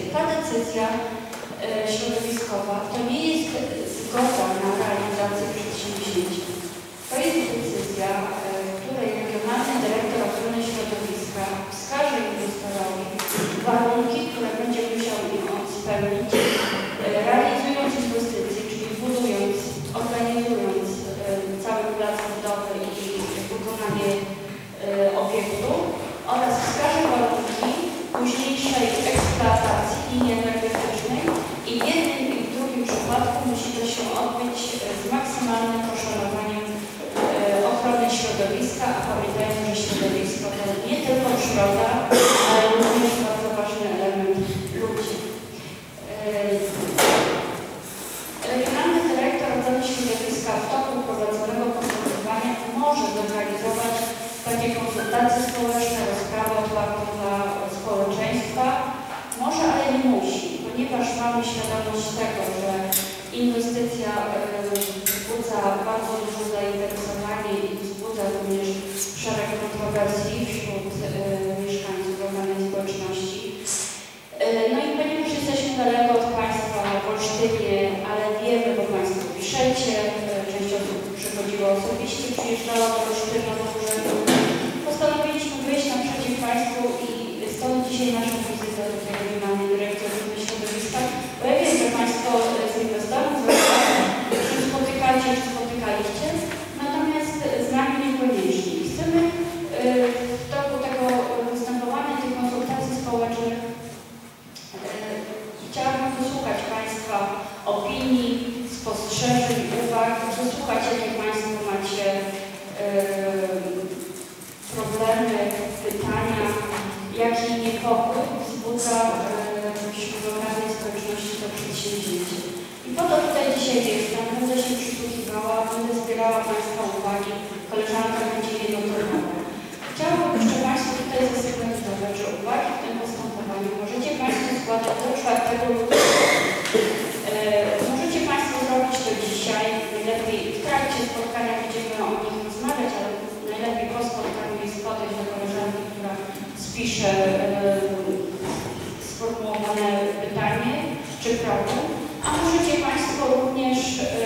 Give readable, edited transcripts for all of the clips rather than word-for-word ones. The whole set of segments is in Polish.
Ta decyzja środowiskowa to nie jest zgoda na realizację przedsięwzięcia. To jest decyzja, której regionalny dyrektor ochrony środowiska wskaże inwestorowi warunki, które będzie musiał on spełnić, realizując inwestycje, czyli budując, organizując cały plac budowy i wykonanie obiektu oraz wskaże warunki późniejszej eksploatacji linii energetycznej i w jednym i w drugim przypadku musi to się odbyć z maksymalnym poszanowaniem ochrony środowiska, a pamiętajmy, że środowisko to nie tylko przyroda, ale również bardzo ważny element ludzi. Regionalny dyrektor ochrony środowiska w toku prowadzonego postępowania może zorganizować takie konsultacje społeczne, rozprawy otwarte dla społeczeństwa. Może, ale nie musi, ponieważ mamy świadomość tego, że inwestycja wzbudza bardzo duże zainteresowanie i wzbudza również szereg kontrowersji wśród mieszkańców lokalnej społeczności. No i ponieważ jesteśmy daleko od Państwa w Olsztynie, ale wiemy, bo Państwo piszecie, część osób przychodziło osobiście, przyjeżdżała do Olsztyna do urzędu, postanowiliśmy wyjść naprzeciw Państwu i stąd dzisiaj nasza wizyta do tej regionalnej dyrekcji ochrony środowiska, bo ja wiem, że Państwo z inwestorów się spotykacie, czy spotykaliście, natomiast z nami niekoniecznie. Chcemy w toku tego występowania, tych konsultacji społecznych chciałabym wysłuchać Państwa opinii, spostrzeżeń, uwag, wysłuchać, jakie Państwo macie problemy, pytania, jaki niepokój wzbudza wśród lokalnej społeczności to przedsięwzięcie. I po to tutaj dzisiaj jestem, będę się przysłuchiwała, będę zbierała Państwa uwagi, koleżanka będzie je notowała. Chciałabym jeszcze Państwu tutaj zasygnalizować, że uwagi w tym postępowaniu możecie Państwo składać do 4 lutego. Możecie Państwo zrobić to dzisiaj, najlepiej w trakcie spotkania będziemy o nich rozmawiać, ale najlepiej po spotkaniu jest podejść do koleżanki, która spisze sformułowane pytanie czy problem, a możecie Państwo również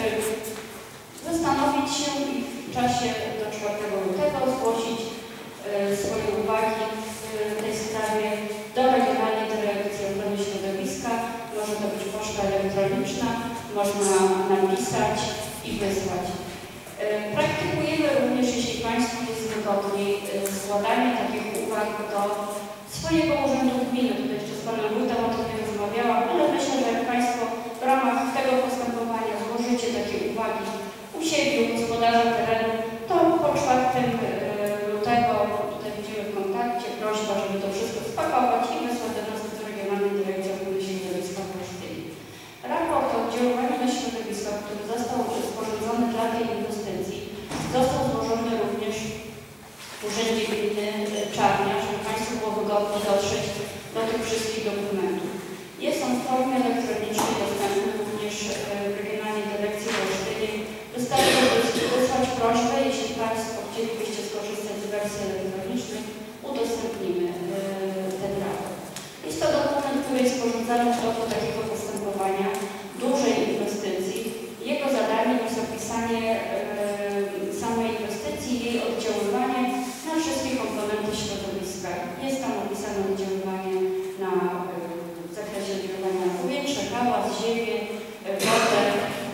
zastanowić się i w czasie do 4 lutego zgłosić swoje uwagi w tej sprawie do Regionalnej Dyrekcji Ochrony Środowiska. Może to być poczta elektroniczna, można napisać i wysłać. Praktykujemy również, jeśli Państwu jest wygodniej, składanie takich uwag do swojego urzędu gminy. Tutaj jeszcze z Panem Wójtem o tym nie rozmawiałam, ale myślę, że jak Państwo w ramach tego postępowania złożycie takie uwagi u siebie, u gospodarza terenu, to po 4 lutego, tutaj będziemy w kontakcie, prośba, żeby to wszystko spakować i wysłać do nas do Regionalnej Dyrekcji Ochrony Środowiska w Olsztynie. Raport o oddziaływaniu na środowisko, który został sporządzony dla tej inwestycji, został złożony również w Urzędzie Gminy Czarnia, żeby Państwu było wygodnie dotrzeć do tych wszystkich dokumentów. Jest on w formie elektronicznej dostępny również w Regionalnej Dyrekcji w Olsztynie. Wystarczy wysłać prośbę, jeśli Państwo chcielibyście skorzystać z wersji elektronicznej, udostępnimy ten raport. Jest to dokument, który jest sporządzany w toku takiego postępowania dużej inwestycji. Jego zadaniem jest opisanie samej inwestycji, jej oddziaływanie na wszystkie komponenty środowiska. Jest tam opisane oddziaływanie w zakresie oddziaływania na powietrze, hałas, ziemię, wodę.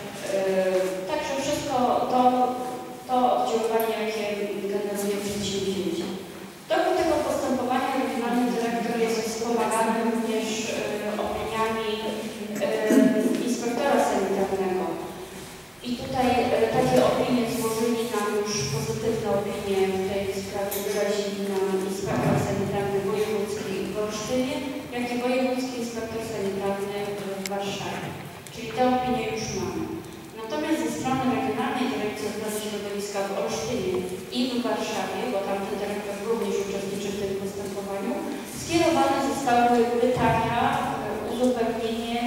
Także wszystko to oddziaływanie, jakie generuje przedsięwzięcie. W toku tego postępowania regionalny dyrektor jest wspomagany również opiniami inspektora sanitarnego. I tutaj takie opinie złożyli nam już pozytywne opinie w tej sprawie wyrazili nam inspektor sanitarny wojewódzki w Olsztynie, jak i wojewódzki inspektor sanitarny w Warszawie. Czyli te opinie już mamy. Natomiast ze strony Regionalnej Dyrekcji Ochrony Środowiska w Olsztynie i w Warszawie, bo tamten dyrektor również uczestniczy w tym postępowaniu, skierowane zostały pytania, uzupełnienie,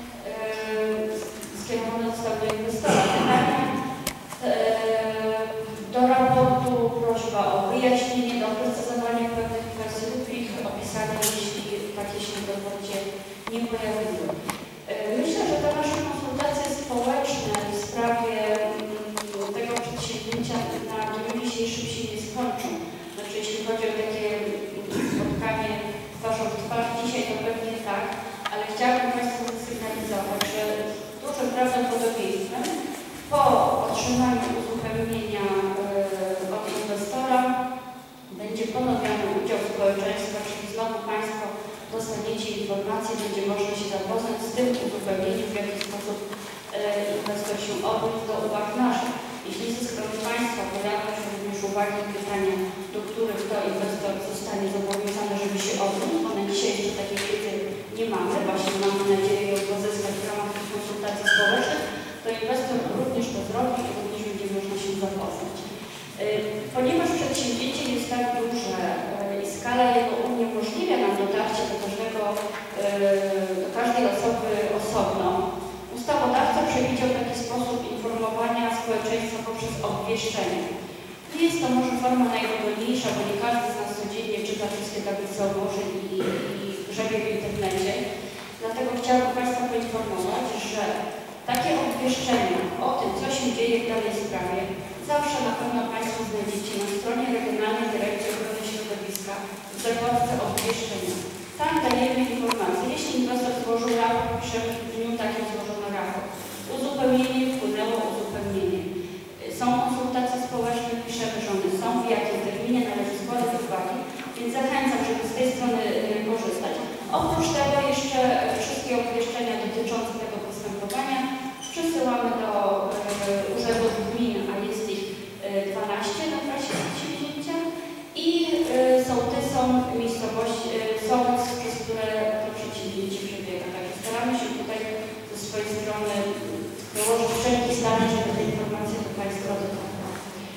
skierowane zostały do inwestora pytania, do raportu prośba o wyjaśnienie, doprecyzowanie pewnych kwestii lub ich opisanie, jeśli takie się w raporcie nie pojawiły. Myślę, że te nasze konsultacje społeczne w sprawie tego przedsięwzięcia na dniu dzisiejszym się nie skończą. Znaczy, jeśli chodzi o takie spotkanie twarzą w twarz, dzisiaj to pewnie tak, ale chciałabym Państwu zasygnalizować, że dużym prawdopodobieństwem po otrzymaniu uzupełnienia od inwestora będzie ponowiony udział społeczeństwa, czyli znowu Państwo dostaniecie informację, będzie można się zapoznać z tym uzupełnieniem, w jaki sposób inwestor się odniósł do uwag naszych. Jeśli ze strony Państwa pojawią się również uwagi i pytania, do których to inwestor zostanie zobowiązany, żeby się odniósł, bo na dzisiaj jeszcze takiej wiedzy nie mamy, właśnie mamy nadzieję ją pozyskać w ramach tych konsultacji społecznych, to inwestor również to zrobi i również będzie można się zapoznać. Ponieważ przedsięwzięcie jest tak duże i skala jego uniemożliwia nam dotarcie do każdej osoby osobno, ustawodawca przewidział taki sposób informowania społeczeństwa poprzez obwieszczenie. Nie jest to może forma najwygodniejsza, bo nie każdy z nas codziennie czyta wszystkie tablice ogłoszeń i grzebie w internecie. Dlatego chciałabym Państwa poinformować, że takie obwieszczenia o tym, co się dzieje w danej sprawie, zawsze na pewno Państwo znajdziecie na stronie Regionalnej Dyrekcji Ochrony Środowiska w zakładce obwieszczenia. Tam dajemy informacje. Jeśli inwestor złożył raport, piszemy w dniu takim złożono raport. Uzupełnienie wpłynęło uzupełnienie. Są konsultacje społeczne, piszemy, że one są, w jakim terminie należy składać uwagi, więc zachęcam, żeby z tej strony korzystać. Oprócz tego jeszcze wszystkie obwieszczenia dotyczące tego postępowania przesyłamy do urzędów gmin, a jest ich 12 na trasie przedsięwzięcia i sołtysom miejscowości, sołec, przez które to przedsięwzięcie przebiega. Także staramy się tutaj ze swojej strony dołożyć wszelkie starania, żeby te informacje do Państwa dotarły.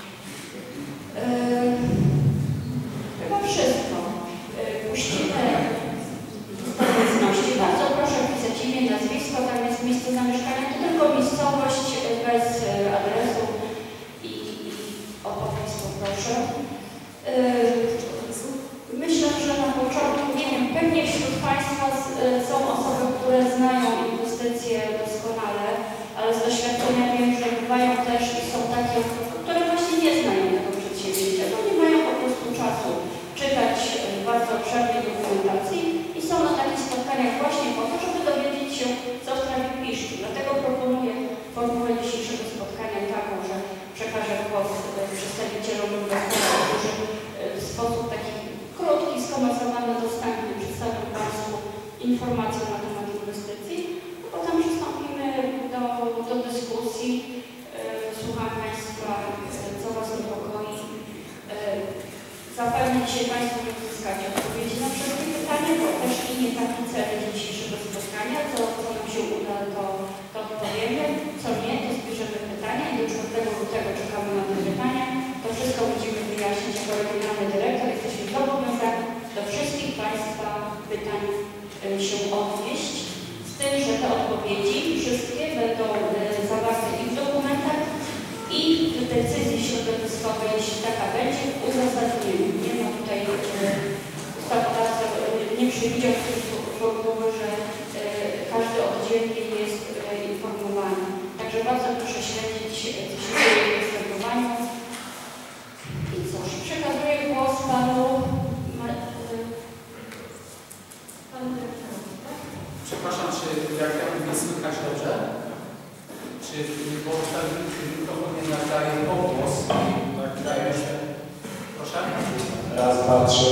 Chyba wszystko. Puścimy obecności. Bardzo proszę wpisać imię, nazwisko, tam jest miejsce zamieszkania, to tylko miejscowość bez adresu i o podpis poproszę. Myślę, że na początku, nie wiem, pewnie wśród Państwa są osoby, które znają inwestycje doskonale, ale z doświadczenia wiem, że bywają też i są takie, które właśnie nie znają tego przedsięwzięcia, bo nie mają po prostu czasu czytać bardzo obszernej dokumentacji i są na takich spotkaniach właśnie po to, żeby dowiedzieć się, co w sprawie piszczy. Dlatego proponuję formułę dzisiejszego spotkania taką, że przekażę głos przedstawicielom inwestora, którzy w sposób taki krótki, skomensowany, dostępny przedstawią Państwu informacje na temat inwestycji, a potem przystąpimy do dyskusji. Słucham Państwa, co Was niepokoi. Zapewne dzisiaj Państwo nie uzyskacie odpowiedzi na wszystkie pytania, bo też i nie taki cel dzisiejszego spotkania. Co nam się uda, to odpowiemy. Co nie, to zbierzemy pytania i do 4 lutego czekamy na te pytania. To wszystko będziemy wyjaśnić jako regionalny dyrektor. Jesteśmy zobowiązani do wszystkich Państwa pytań się odnieść. Z tym, że te odpowiedzi wszystkie będą zawarte i w dokumentach, i w decyzji środowiskowej, jeśli taka będzie, w uzasadnieniu. Nie ma tutaj ustawodawca nie przewidział formuły, że każdy oddzielnie jest informowany. Także bardzo proszę śledzić, co się dzieje w postępowaniu. I cóż, przekazuję głos Panu dyrektorowi. Przepraszam, czy jak ja mówię, słychać dobrze? Czy bo mikrofon nie nadaje głos? Tak, daje się. Proszę? Raz, dwa, trzy.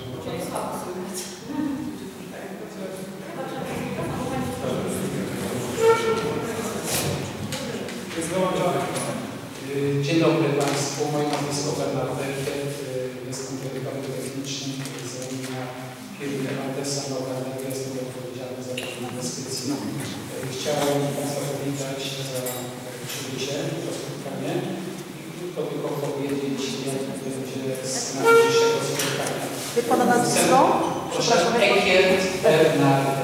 Jest wyłączone. Dzień dobry Państwu. Moje nazwisko Bernard Berkiet. Jestem dyrektorem technicznym z ramienia firmy Aldesa lokalnego. Jestem odpowiedzialny za te inwestycje. Chciałem Państwa powitać za przybycie, za spotkanie i krótko tylko powiedzieć, jak będzie z nami dzisiejszego spotkania. Jak Pana nazwisko? Proszę, Ekiet Bernard.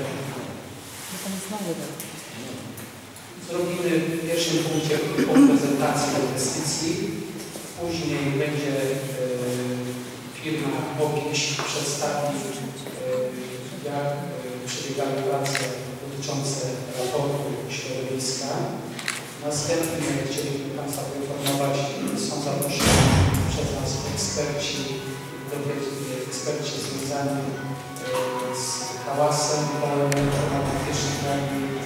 Zrobimy w pierwszym punkcie krótką prezentację inwestycji. Później będzie firma Opieś przedstawi, jak przebiegały prace dotyczące raportu środowiska. Następnie chcieliśmy Państwa poinformować, są zaproszeni przez nas eksperci związani z hałasem elektromagnetycznym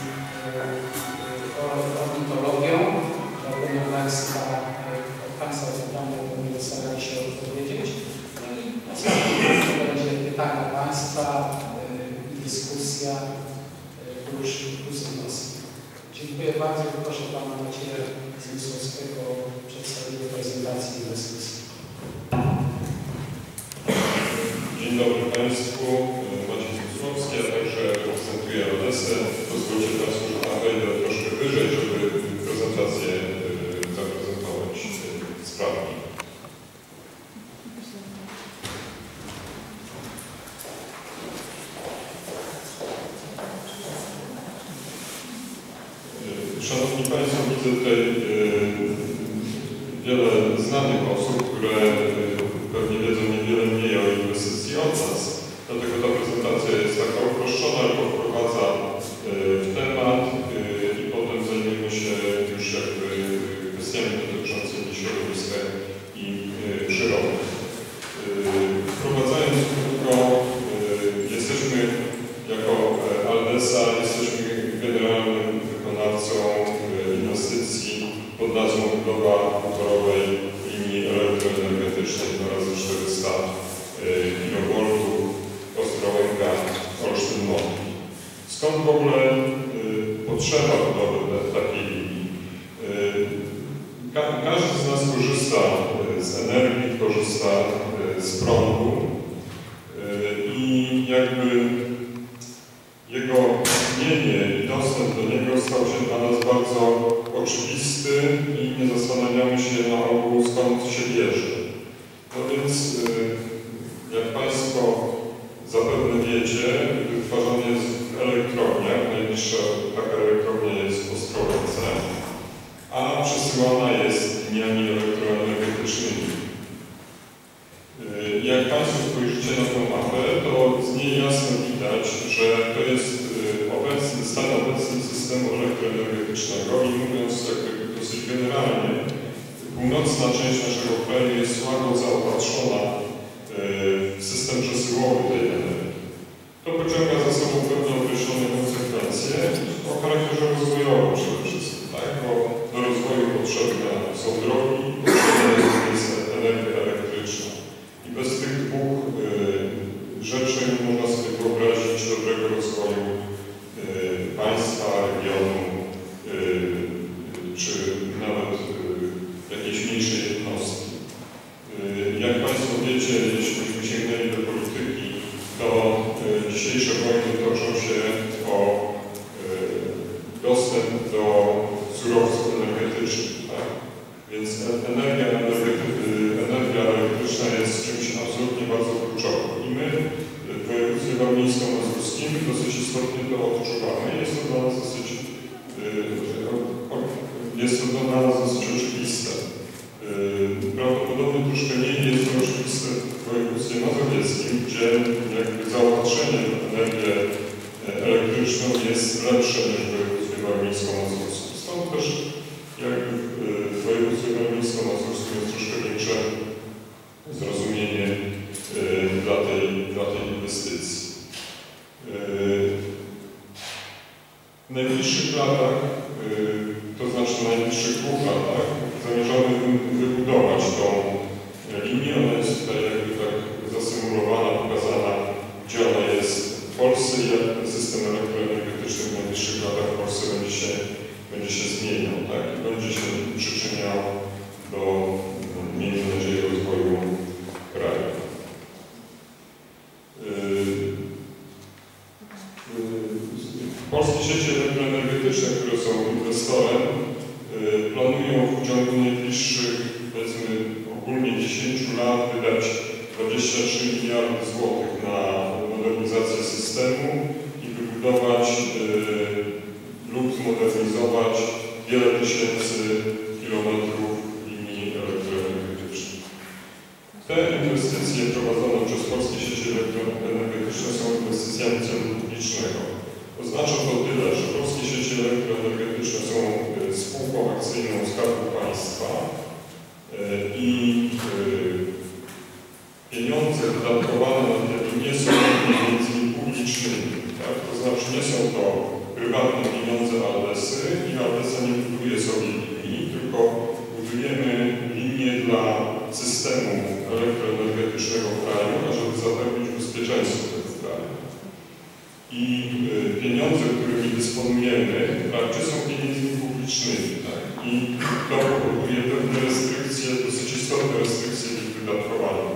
i ornitologią. Będą Państwa zadania, będą starali się odpowiedzieć. No i następnie będzie pytania Państwa i dyskusja plus wnioski. Dziękuję bardzo. Proszę Pana Macieja Zmysłowskiego o przedstawienie prezentacji i dyskusji. Dzień dobry Państwu. Maciej Zmysłowski, a także reprezentuję Odessę. Pozwólcie Państwo, że tam wejdę troszkę wyżej, żeby prezentację zaprezentować sprawnie. Szanowni Państwo, widzę tutaj wiele znanych osób, które pewnie wiedzą niewiele mniej o inwestycji od nas. Dlatego ta prezentacja jest taka uproszczona, tylko wprowadza w temat i potem zajmiemy się już jakby kwestiami dotyczącymi środowiska i przyrody. Wprowadzając krótko, jesteśmy jako Aldesa, jesteśmy generalnym wykonawcą inwestycji pod nazwą budowa motorowej linii elektroenergetycznej 2x400 kV Ostrołęka-Olsztyn-Motki. Skąd w ogóle potrzeba budowy takiej linii? Każdy z nas korzysta z energii, korzysta z prądu i jakby jego istnienie i dostęp do niego stał się dla nas bardzo oczywisty i nie zastanawiamy się na ogół, skąd się bierze. No więc, jak Państwo zapewne wiecie, wytwarzany jest w elektrowniach, najbliższa taka elektrownia jest w Ostrołęce, a przesyłana jest liniami elektroenergetycznymi. Jak Państwo spojrzycie na tę mapę, to z niej jasno widać, że to jest stan obecny systemu elektroenergetycznego i mówiąc tak dosyć generalnie, północna część naszego kraju jest słabo zaopatrzona w system przesyłowy tej energii. To pociąga za sobą pewne określone konsekwencje o charakterze rozwojowym przede wszystkim, tak? Bo do rozwoju potrzebne są drogi, potrzebna jest energia elektryczna. I bez tych dwóch rzeczy nie można sobie wyobrazić dobrego rozwoju państwa, regionu, czy nawet jakiejś mniejszej jednostki. Jak Państwo wiecie, jeśli byśmy sięgnęli do polityki, to dzisiejsze wojny toczą się o dostęp do surowców energetycznych. Tak? Więc energia elektryczna jest czymś absolutnie bardzo kluczowym. I my w województwie warmińsko-mazurskim dosyć istotnie to odczuwamy. Jest to dla nas dosyć oczywiste. Prawdopodobnie troszkę mniej jest to oczywiste w województwie mazowieckim, gdzie jakby zaopatrzenie w energię elektryczną jest lepsze niż w województwie warmińsko-mazurskim. Stąd też jakby w województwie warmińsko-mazurskim jest troszkę większe zrozumienie dla tej inwestycji. W najbliższych latach, to znaczy w najbliższych 2 latach, zamierzamy wybudować tą linię. Ona jest tutaj jakby tak zasymulowana, pokazana, gdzie ona jest w Polsce i jak ten system elektroenergetyczny w najbliższych latach w Polsce będzie się zmieniał, tak? I będzie się przyczyniał do, miejmy nadzieję, rozwoju kraju. Polskie sieci elektroenergetyczne, które są inwestorem, planują w ciągu najbliższych, powiedzmy, ogólnie 10 lat wydać 23 miliardy złotych na modernizację systemu i wybudować lub zmodernizować wiele tysięcy kilometrów linii elektroenergetycznych. Te inwestycje prowadzone przez polskie sieci elektroenergetyczne są inwestycjami celu publicznego. Oznacza to tyle, że polskie sieci elektroenergetyczne są spółką akcyjną Skarbu Państwa i pieniądze wydatkowane na te nie są pieniędzmi publicznymi. Tak? To znaczy nie są to prywatne pieniądze Aldesy i Aldesa nie buduje sobie linii, tylko budujemy linię dla systemu elektroenergetycznego kraju, ażeby zapewnić bezpieczeństwo tego kraju. I pieniądze, którymi dysponujemy, wprawdzie są pieniędzmi publicznymi. Tak? I to powoduje pewne restrykcje, dosyć istotne restrykcje w ich wydatkowaniu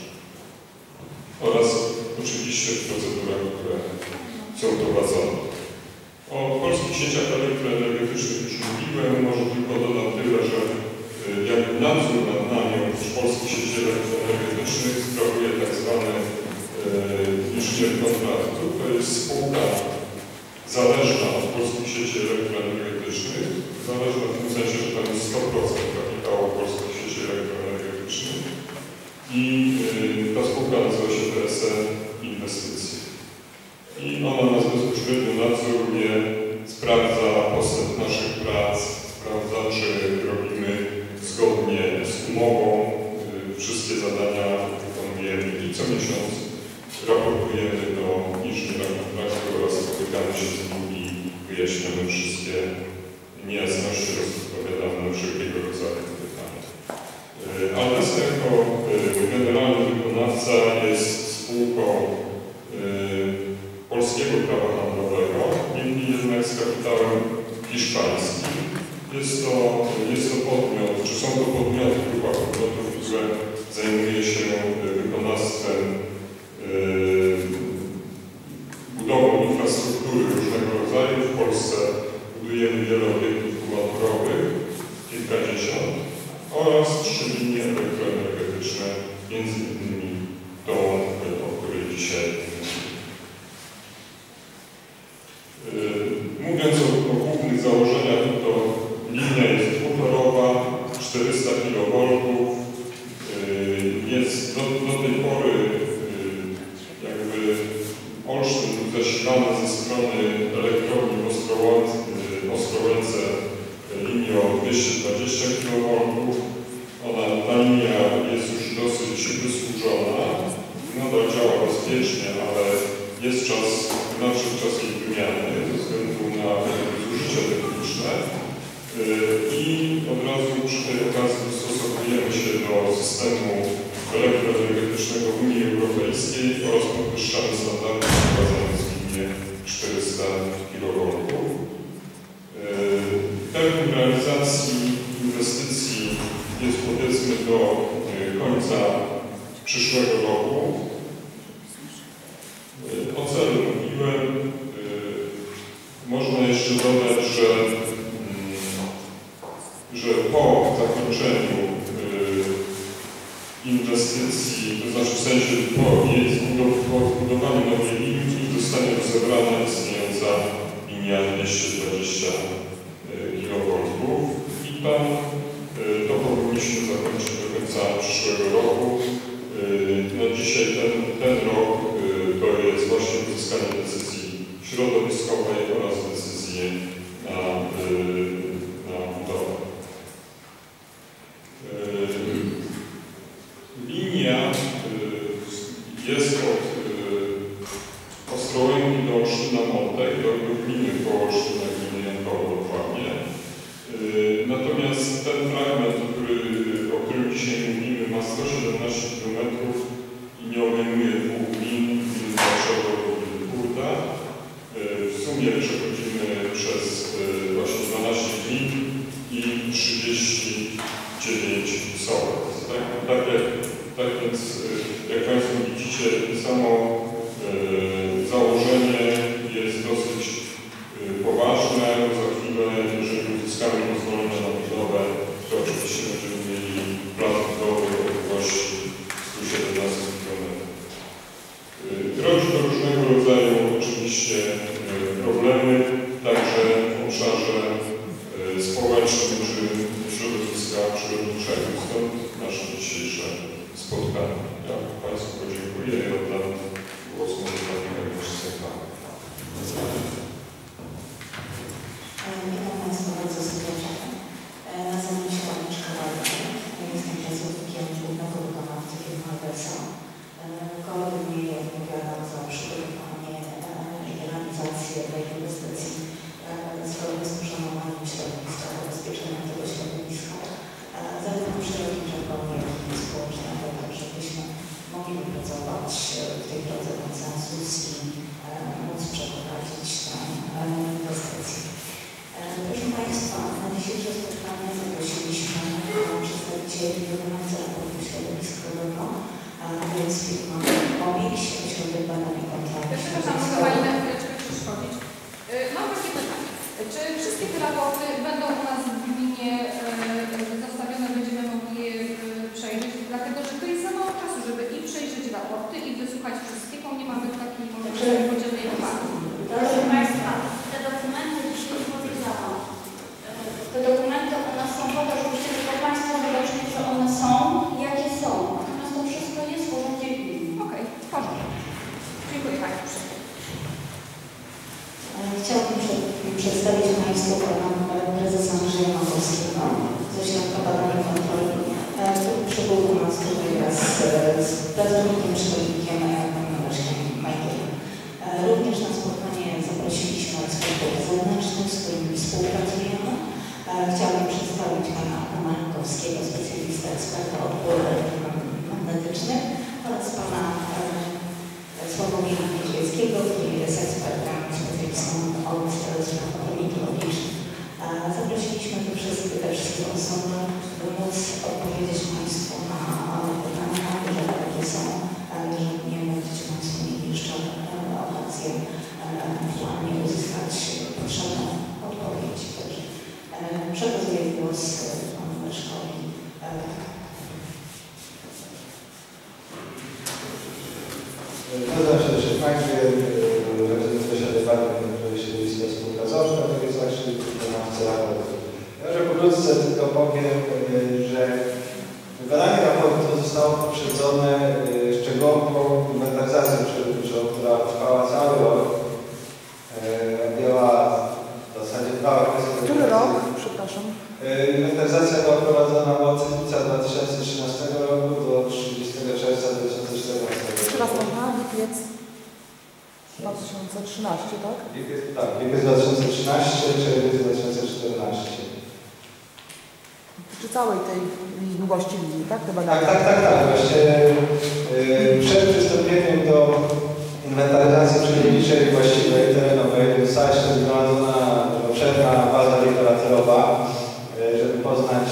oraz oczywiście w procedurach, które są prowadzone. O polskich sieciach elektroenergetycznych już mówiłem, może tylko dodam tyle, że jakby nadzór nad nami oprócz polskich sieci elektroenergetycznych sprawuje tak zwany inżynier kontraktu. To jest spółka zależna od polskich sieci elektroenergetycznych, zależna w tym sensie, że tam jest 100% kapitału polskich sieci elektroenergetycznych i ta spółka nazywa się PSE Inwestycje. I ona nas bezpośrednio nadzoruje, sprawdza postęp naszych prac, sprawdza, czy robimy zgodnie z umową, wszystkie zadania wykonujemy i co miesiąc raportujemy do inżyniera kontraktu oraz spotykamy się z nim i wyjaśniamy wszystkie niejasności, odpowiadamy na wszelkiego rodzaju pytania. Aldesa jako generalny wykonawca jest spółką polskiego prawa handlowego, niemniej jednak z kapitałem hiszpańskim. Jest to podmiot, czy są to podmioty, grupa podmiotów, które zajmuje się wykonawstwem, budową infrastruktury różnego rodzaju. W Polsce budujemy wiele obiektów kubaturowych, kilkadziesiąt, oraz 3 linie elektroenergetyczne, między innymi tą, o której dzisiaj mówimy. Mówiąc o głównych założeniach, to linia jest dwutorowa, 400 kV. Jest do tej pory jakby Olsztyn był zasilany ze strony elektrowni w Ostrołęce linią 220 kV. Ta linia jest już dosyć wysłużona, nadal działa bezpiecznie, ale jest nadszedł czas jej wymiany ze względu na zużycie techniczne i od razu przy tej okazji dostosowujemy się do systemu elektroenergetycznego Unii Europejskiej oraz podwyższamy standardy wprowadzane z linie 400 kV. Termin realizacji inwestycji jest powiedzmy do końca przyszłego roku. O celu mówiłem. Można jeszcze dodać, że po zakończeniu inwestycji, to znaczy w sensie po zbudowaniu nowej linii zostanie rozebrana istniejąca linia 220 kV i tam to powinniśmy zakończyć do końca przyszłego roku. No dzisiaj ten rok to jest właśnie uzyskanie decyzji środowiskowej oraz decyzji na budowę. Linia jest od Ostrołęki do Olsztyna-Montek, do gminy koło Olsztyna, gminy Jankowo dokładnie. Natomiast ten fragment, o którym dzisiaj mówimy, ma 117 km i nie obejmuje 2 gmin, gminy Warszawa i Kurda. W sumie przechodzimy przez właśnie 12 gmin i 39 sołectw. Tak więc, jak Państwo widzicie, samo założenie jest dosyć poważne. Za chwilę, jeżeli uzyskamy pozwolenie na budowę, to oczywiście będziemy mieli plan budowy o długości 117 km. Grozi to różnego rodzaju oczywiście problemy, także w obszarze społecznym czy środowiska przyrodniczego. Stąd nasze dzisiejsze spotkanie. Ja Państwu podziękuję i oddam głos Panu Agnieszce. Chciałabym przedstawić Państwu pana prezesa Andrzeja Makowskiego ze Ośrodka Badań i Kontroli, który przybył do nas tutaj wraz z pracownikiem, przewodnikiem panem Leszkiem Majkiem. Również na spotkanie zaprosiliśmy ekspertów zewnętrznych, z którymi współpracujemy. Chciałabym przedstawić pana Makowskiego, specjalistę, eksperta od płynów magnetycznych oraz pana Sławomira Niedźwieckiego, który jest ekspertem, specjalistą od spraw mitologicznych. Zaprosiliśmy te wszystkie osoby, by móc odpowiedzieć Państwu na pytania, które takie są, żeby nie będziecie Państwo mieli jeszcze okazję ewentualnie uzyskać potrzebną odpowiedź. Także przekazuję głos panu Leszkowi. Nazywam się Leszek Majki, reprezentuję się departament środowiska współpracowca, to jest właśnie wykonawca raportu. Ja może pokrótce tylko powiem, że wykonanie raportu zostało poprzedzone szczegółową inwentaryzacją przyrodniczą, która trwała cały rok. Objęła w zasadzie 2 okresy. Który rok? Przepraszam. Inwentaryzacja była prowadzona od lipca 2013 roku do 30 czerwca 2014 roku. Jeszcze raz można? Lipiec 2013, tak? Lipiec 2013, czerwiec 2014. Czy całej tej długości linii, tak? Te badania? Tak. Właśnie przed przystąpieniem do inwentaryzacji przyrodniczej właściwej terenowej została jeszcze zgromadzona obszerna baza literaturowa, żeby poznać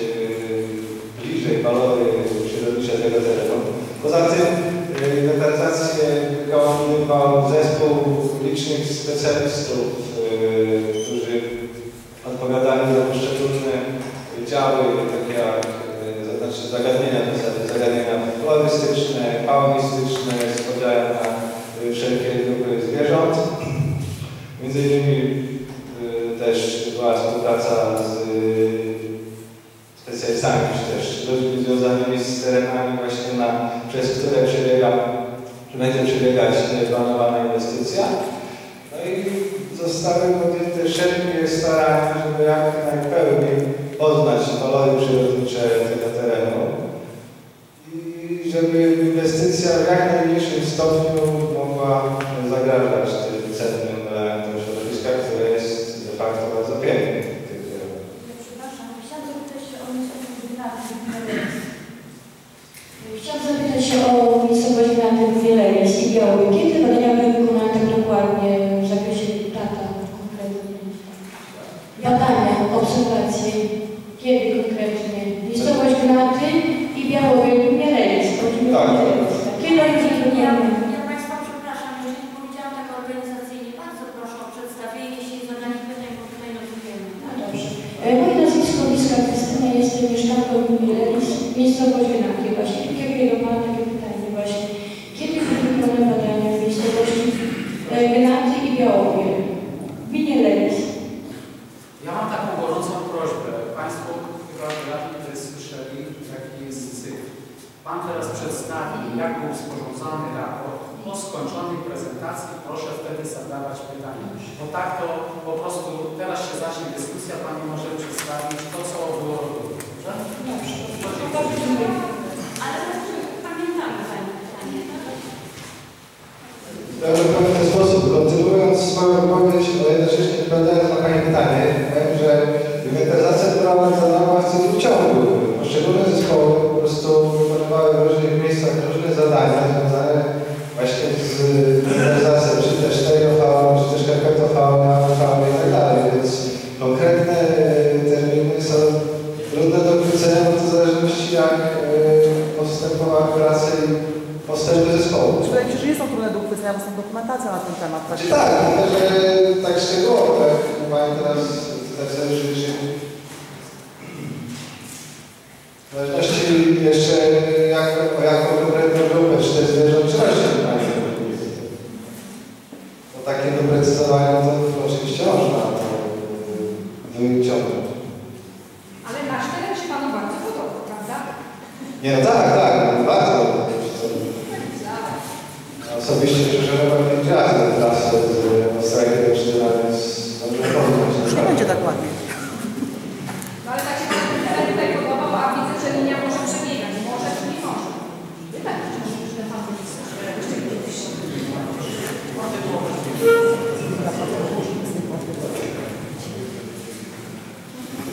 bliżej walory przyrodnicze tego terenu. Poza tym inwentaryzację wykonywał zespół licznych specjalistów, którzy odpowiadali za poszczególne działy, takie jak zagadnienia florystyczne, faunistyczne, z podziałem na wszelkie grupy zwierząt. Między innymi też była współpraca z specjalistami, czy też ludźmi związanymi z terenami właśnie przez które będzie przebiegać planowana inwestycja. No i zostały podjęte wszelkie starania, żeby jak najpełniej poznać walory przyrodnicze tego terenu i żeby inwestycja w jak najmniejszym stopniu mogła zagrażać tym cennym elementom środowiska, które jest de facto bardzo piękne. Przepraszam, chciałam zapytać się o miejscowość Chciałam zapytać się o miejscowość Gnaty Wielejec i Biały. Kiedy badania były wykonane tak dokładnie w zakresie data konkretnie? Badania, obserwacje. Kiedy konkretnie? Miejscowość Gnaty i Białowiel Wielejec. Kiedy oni zatrudniamy? Ja Państwa przepraszam, jeżeli powiedziałam tak organizacyjnie, bardzo proszę o przedstawienie się i zadanie pytań, bo tutaj notujemy. No dobrze. Moje nazwisko Liska Krystyna, jestem mieszkanką Wielejec, miejscowość Gnaty. Właśnie kierowałam takie pytanie właśnie. Kiedy były wykonane badania w miejscowości Gnaty i Białowiel? Gminie Lejec. Ja mam taką gorącą prośbę. Państwo chyba tutaj słyszeli, jaki jest cykl. Pan teraz przedstawi, jak był sporządzony raport. Po skończonej prezentacji proszę wtedy zadawać pytania. Bo tak to po prostu teraz się zacznie dyskusja, Pani może przedstawić to, co było robione. Dobrze? Ale pamiętamy Pani pytanie. Ja powiem w ten sposób, kontynuując swoją wypowiedź, o jednocześnie odpowiadając na Pani pytanie, powiem, że inwentaryzacja prowadzona była w cyklu ciągu. Poszczególne zespoły po prostu wykonywały w różnych miejscach różne zadania związane właśnie z inwentaryzacją, czy też stereofauny, czy też herpetofauny, fauny i tak dalej, więc konkretne terminy są trudne do chwycenia, bo to w zależności jak postępowała praca i postępy zespołu. Wydaje mi się, że nie są trudne do uchwycenia, bo są dokumentacja na ten temat. Znaczy tak, tylko że tak szczegółowo, tak mają teraz tak sobie życzy. W zależności jeszcze o jaką konkretną grupę, czy też zwierzęczości mają. Bo takie doprecyzowanie to oczywiście można wyciągnąć. Ale nasz teren się Panu bardzo podoba, prawda? Nie, no tak, bardzo. Osobiście przeżyłem 5 razy trasę z Australii do 14.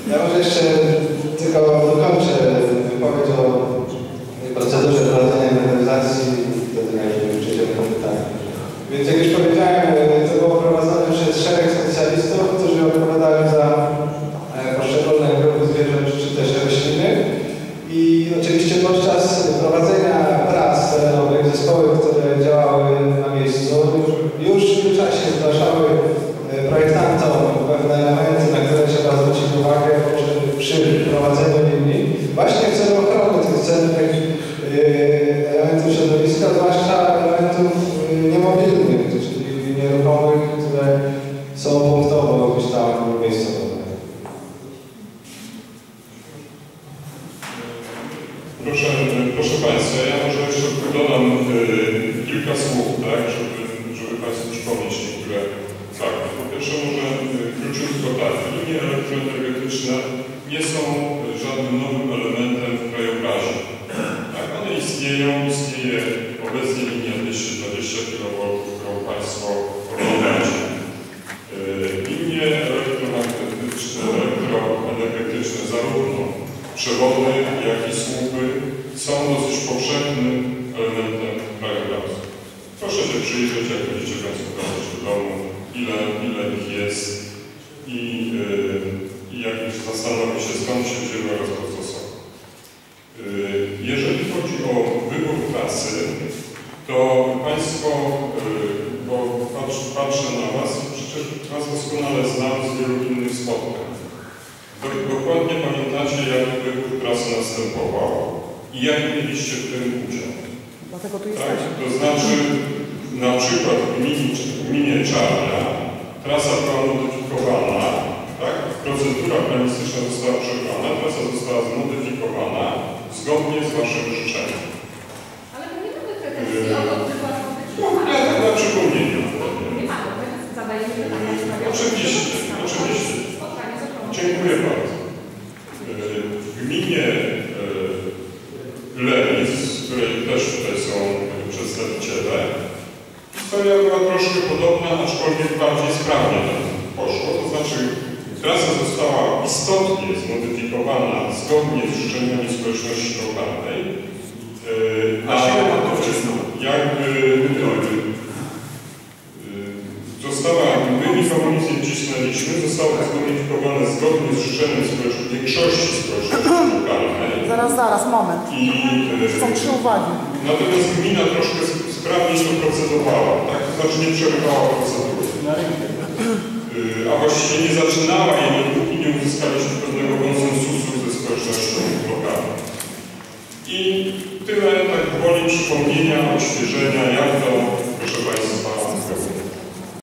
Ja może jeszcze tylko dokończę wypowiedź o procedurze prowadzenia inwentaryzacji i wtedy przejdziemy do pytań. Więc jak już powiedziałem, to było prowadzone przez 4 specjalistów, którzy odpowiadali za poszczególne grupy zwierząt czy też rośliny. I oczywiście podczas prowadzenia prac terenowych zespoły, które działały na miejscu, już w tym czasie zgłaszały projektantom pewne elementy, na które trzeba zwrócić uwagę przy prowadzeniu linii, właśnie w celu ochrony tych cennych elementów środowiska, zwłaszcza elementów niemobilnych, czyli nieruchomych, które są punktowo gdzieś tam miejscowe. Proszę Państwa, ja może jeszcze dodam kilka słów, tak, żeby Państwu przypomnieć niektóre fakty. Po pierwsze może króciutko tak, linie elektroenergetyczne nie są żadnym nowym elementem w krajobrazie. Tak, one istnieje obecnie linia 220 kV, którą Państwo oglądacie. Linie elektroenergetyczne, zarówno przewody, jak i słupy są dosyć powszechnym elementem krajobrazu. Proszę się przyjrzeć, jak będziecie Państwo wracać do domu, ile ich jest i jak zastanowi się, skąd się wzięły oraz po co są. Jeżeli chodzi o wybór trasy, to Państwo, bo patrzę na Was, przecież Was doskonale znam z wielu innych spotkań. Dokładnie pamiętacie, jaki wybór trasy następował i jak mieliście w tym udział. Dlatego tu Tak? jesteśmy. To znaczy, na przykład w gminie Czarnia trasa była modyfikowana, tak? Procedura planistyczna została przegrana, trasa została zmodyfikowana zgodnie z Waszym życzeniem. Ale to nie mamy pretensji o to, że była modyfikowana. Ja tak dla przypomnienia. Nie mamy, więc zadajemy pytania w sprawie. Oczywiście. Dziękuję bardzo. W gminie Lenis, z której też tutaj są przedstawiciele, historia była troszkę podobna, aczkolwiek bardziej sprawnie poszło. To znaczy, trasa została istotnie zmodyfikowana zgodnie z życzeniami społeczności lokalnej. My nikomu nic nie wcisnęliśmy, zostało zmodyfikowane zgodnie z życzeniem większości społeczności lokalnej. Zaraz, moment. Są 3 uwagi. Natomiast gmina troszkę sprawniej to procedowała, tak? To znaczy nie przerywała procedury. A właściwie nie zaczynała jej, dopóki nie uzyskaliśmy pewnego konsensusu ze społecznością lokalną. I tyle tak gwoli przypomnienia, odświeżenia, jak to, proszę Państwa,